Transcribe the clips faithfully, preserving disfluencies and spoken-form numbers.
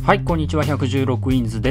はい、こんにちは。ひゃくじゅうろくウィンズです。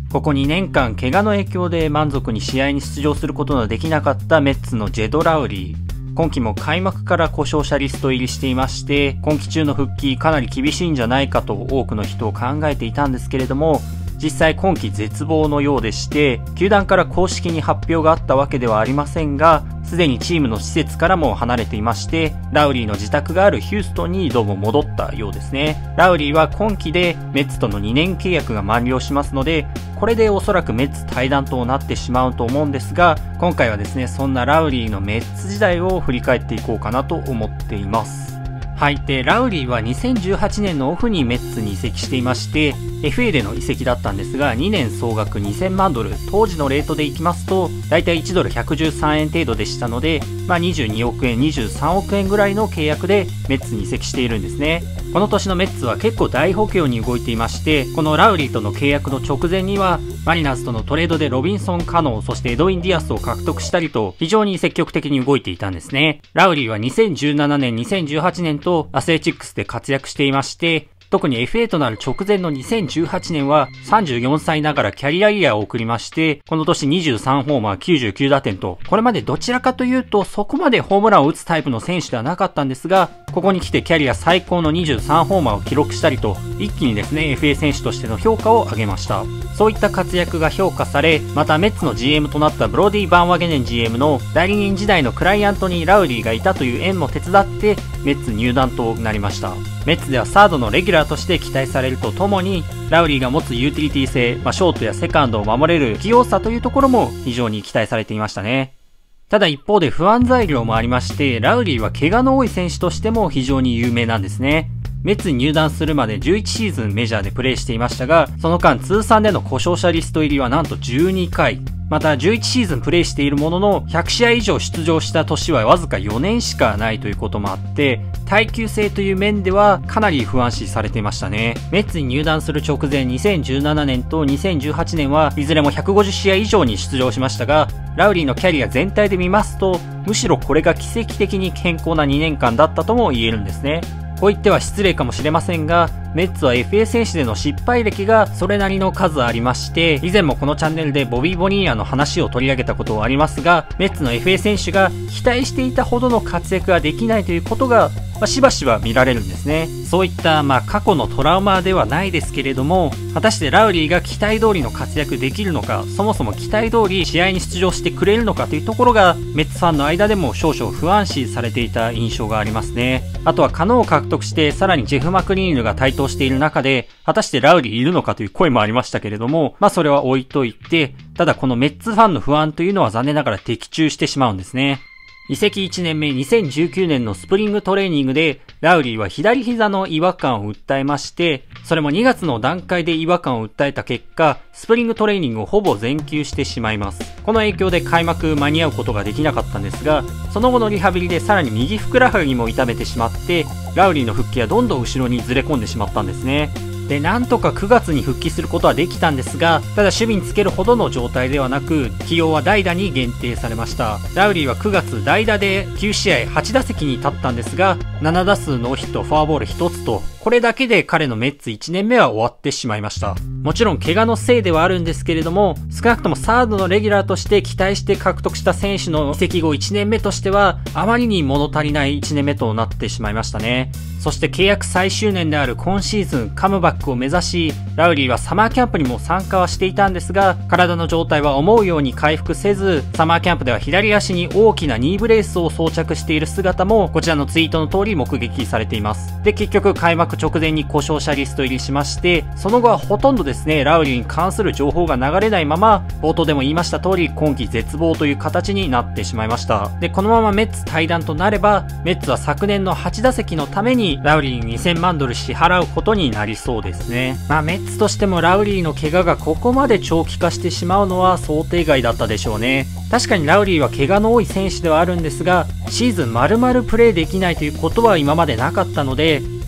ここにねんかん怪我の影響で満足に試合に出場することのできなかったメッツのジェド・ラウリー。今季も開幕から故障者リスト入りしていまして、今季中の復帰かなり厳しいんじゃないかと多くの人を考えていたんですけれども、実際今季絶望のようでして、球団から公式に発表があったわけではありませんが、すでにチームの施設からも離れていまして、ラウリーの自宅があるヒューストンにどうも戻ったようですね。ラウリーは今季でメッツとのにねん契約が満了しますので、これでおそらくメッツ退団となってしまうと思うんですが、今回はですね、そんなラウリーのメッツ時代を振り返っていこうかなと思っています。はい。で、ラウリーはにせんじゅうはちねんのオフにメッツに移籍していまして、エフエー での移籍だったんですが、にねん総額にせんまんドル、当時のレートでいきますと、だいたいいちドルひゃくじゅうさんえん程度でしたので、まあにじゅうにおくえん、にじゅうさんおくえんぐらいの契約でメッツに移籍しているんですね。この年のメッツは結構大補強に動いていまして、このラウリーとの契約の直前には、マリナーズとのトレードでロビンソン・カノー、そしてエドウィン・ディアスを獲得したりと、非常に積極的に動いていたんですね。ラウリーはにせんじゅうななねん、にせんじゅうはちねんとアスレチックスで活躍していまして、特に エフエー となる直前のにせんじゅうはちねんはさんじゅうよんさいながらキャリアイヤーを送りまして、この年にじゅうさんホーマーきゅうじゅうきゅうだてんと、これまでどちらかというとそこまでホームランを打つタイプの選手ではなかったんですが、ここに来てキャリア最高のにじゅうさんホーマーを記録したりと、一気にですね、エフエー 選手としての評価を上げました。そういった活躍が評価され、またメッツの ジーエム となったブロディ・バンワゲネン ジーエム の代理人時代のクライアントにラウリーがいたという縁も手伝って、メッツ入団となりました。メッツではサードのレギュラーとして期待されるとともに、ラウリーが持つユーティリティ性、まあ、ショートやセカンドを守れる器用さというところも非常に期待されていましたね。ただ一方で不安材料もありまして、ラウリーは怪我の多い選手としても非常に有名なんですね。メッツに入団するまでじゅういちシーズンメジャーでプレーしていましたが、その間通算での故障者リスト入りはなんとじゅうにかい。またじゅういちシーズンプレーしているもののひゃくしあい以上出場した年はわずかよねんしかないということもあって、耐久性という面ではかなり不安視されていましたね。メッツに入団する直前にせんじゅうななねんとにせんじゅうはちねんはいずれもひゃくごじゅっしあい以上に出場しましたが、ラウリーのキャリア全体で見ますと、むしろこれが奇跡的に健康なにねんかんだったとも言えるんですね。こう言っては失礼かもしれませんが、メッツは エフエー 選手での失敗歴がそれなりの数ありまして、以前もこのチャンネルでボビー・ボニーアの話を取り上げたことはありますが、メッツの エフエー 選手が期待していたほどの活躍ができないということが、まあ、しばしば見られるんですね。そういったまあ過去のトラウマではないですけれども、果たしてラウリーが期待通りの活躍できるのか、そもそも期待通り試合に出場してくれるのかというところが、メッツファンの間でも少々不安視されていた印象がありますね。あとはカノを獲得してさらにジェフ・マクニールが台頭している中で、果たしてラウリーいるのかという声もありましたけれども、まあそれは置いといて、ただこのメッツファンの不安というのは残念ながら的中してしまうんですね。移籍いちねんめにせんじゅうきゅうねんのスプリングトレーニングで、ラウリーは左膝の違和感を訴えまして、それもにがつの段階で違和感を訴えた結果、スプリングトレーニングをほぼ全休してしまいます。この影響で開幕間に合うことができなかったんですが、その後のリハビリでさらに右ふくらはぎも痛めてしまって、ラウリーの復帰はどんどん後ろにずれ込んでしまったんですね。で、なんとかくがつに復帰することはできたんですが、ただ守備につけるほどの状態ではなく、起用は代打に限定されました。ラウリーはくがつ代打できゅうしあいはちだせきに立ったんですが、ななだすうノーヒット、フォアボールひとつと、これだけで彼のメッツいちねんめは終わってしまいました。もちろん怪我のせいではあるんですけれども、少なくともサードのレギュラーとして期待して獲得した選手の移籍後いちねんめとしては、あまりに物足りないいちねんめとなってしまいましたね。そして契約最終年である今シーズンカムバックを目指し、ラウリーはサマーキャンプにも参加はしていたんですが、体の状態は思うように回復せず、サマーキャンプでは左足に大きなニーブレースを装着している姿も、こちらのツイートの通り目撃されています。で、結局開幕直前に故障者リスト入りしまして、その後はほとんどですね、ラウリーに関する情報が流れないまま、冒頭でも言いました通り、今季絶望という形になってしまいました。で、このままメッツ退団となれば、メッツは昨年のはちだせきのために、ラウリーににせんまんドル支払うことになりそうですね。まあメッツとしてもラウリーの怪我がここまで長期化してしまうのは想定外だったでしょうね。確かにラウリーは怪我の多い選手ではあるんですが、シーズン丸々プレーできないということは今までなかったので、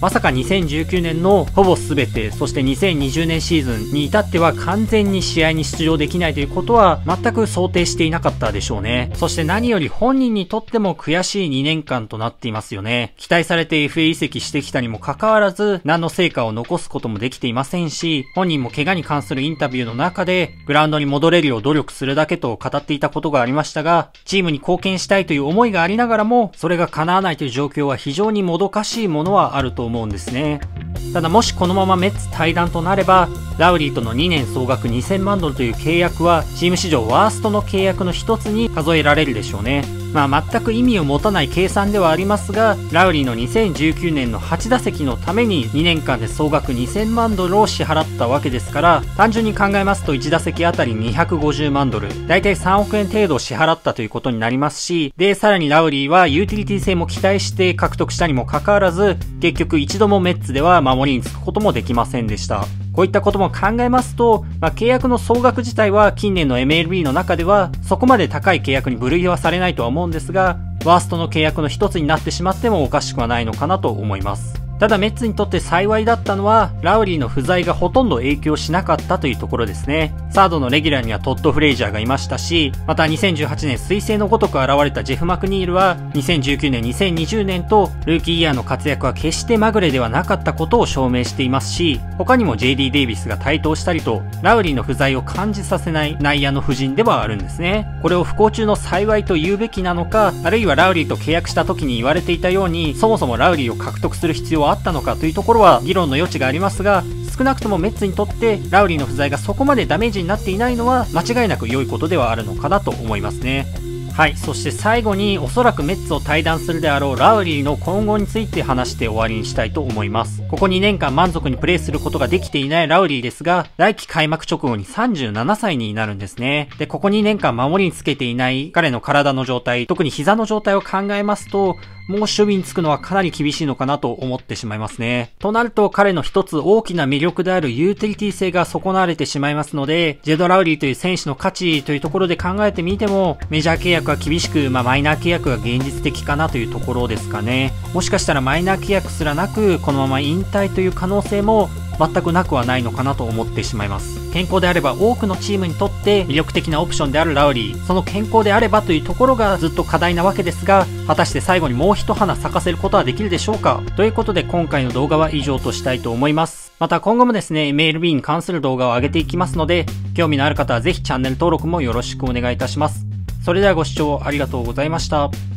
まさかにせんじゅうきゅうねんのほぼ全て、そしてにせんにじゅうねんシーズンに至っては完全に試合に出場できないということは全く想定していなかったでしょうね。そして何より本人にとっても悔しいにねんかんとなっていますよね。期待されて エフエー 移籍してきたにもかかわらず、何の成果を残すこともできていませんし、本人も怪我に関するインタビューの中で、グラウンドに戻れるよう努力するだけと語っていたことがありましたが、チームに貢献したいという思いがありながらも、それが叶わないという状況は非常にもどかしいものはあると思うんですね。ただもしこのままメッツ退団となれば、ラウリーとのにねん総額にせんまんドルという契約はチーム史上ワーストの契約の一つに数えられるでしょうね。まあ全く意味を持たない計算ではありますが、ラウリーのにせんじゅうきゅうねんのはちだせきのためににねんかんで総額にせんまんドルを支払ったわけですから、単純に考えますといちだせきあたりにひゃくごじゅうまんドル、だいたいさんおくえん程度支払ったということになりますし、で、さらにラウリーはユーティリティ性も期待して獲得したにもかかわらず、結局一度もメッツでは守りにつくこともできませんでした。こういったことも考えますと、まあ、契約の総額自体は近年の エムエルビー の中ではそこまで高い契約に分類はされないとは思うんですが、ワーストの契約の一つになってしまってもおかしくはないのかなと思います。ただメッツにとって幸いだったのは、ラウリーの不在がほとんど影響しなかったというところですね。サードのレギュラーにはトッド・フレイジャーがいましたし、またにせんじゅうはちねん彗星のごとく現れたジェフ・マクニールは、にせんじゅうきゅうねん、にせんにじゅうねんと、ルーキーイヤーの活躍は決してまぐれではなかったことを証明していますし、他にも ジェイディー デイビスが台頭したりと、ラウリーの不在を感じさせない内野の布陣ではあるんですね。これを不幸中の幸いと言うべきなのか、あるいはラウリーと契約した時に言われていたように、そもそもラウリーを獲得する必要はあったのかというところは議論の余地がありますが、少なくともメッツにとってラウリーの不在がそこまでダメージになっていないのは間違いなく良いことではあるのかなと思いますね。はい。そして最後におそらくメッツを退団するであろうラウリーの今後について話して終わりにしたいと思います。ここにねんかん満足にプレーすることができていないラウリーですが、来季開幕直後にさんじゅうななさいになるんですね。で、ここにねんかん守りにつけていない彼の体の状態、特に膝の状態を考えますと、もう守備につくのはかなり厳しいのかなと思ってしまいますね。となると彼の一つ大きな魅力であるユーティリティ性が損なわれてしまいますので、ジェド・ラウリーという選手の価値というところで考えてみても、メジャー契約は厳しく、まあマイナー契約が現実的かなというところですかね。もしかしたらマイナー契約すらなく、このまま引退という可能性も全くなくはないのかなと思ってしまいます。健康であれば多くのチームにとって魅力的なオプションであるラウリー、その健康であればというところがずっと課題なわけですが、果たして最後にもう一花咲かせることはできるでしょうか。ということで今回の動画は以上としたいと思います。また今後もですね、エムエルビー に関する動画を上げていきますので、興味のある方はぜひチャンネル登録もよろしくお願いいたします。それではご視聴ありがとうございました。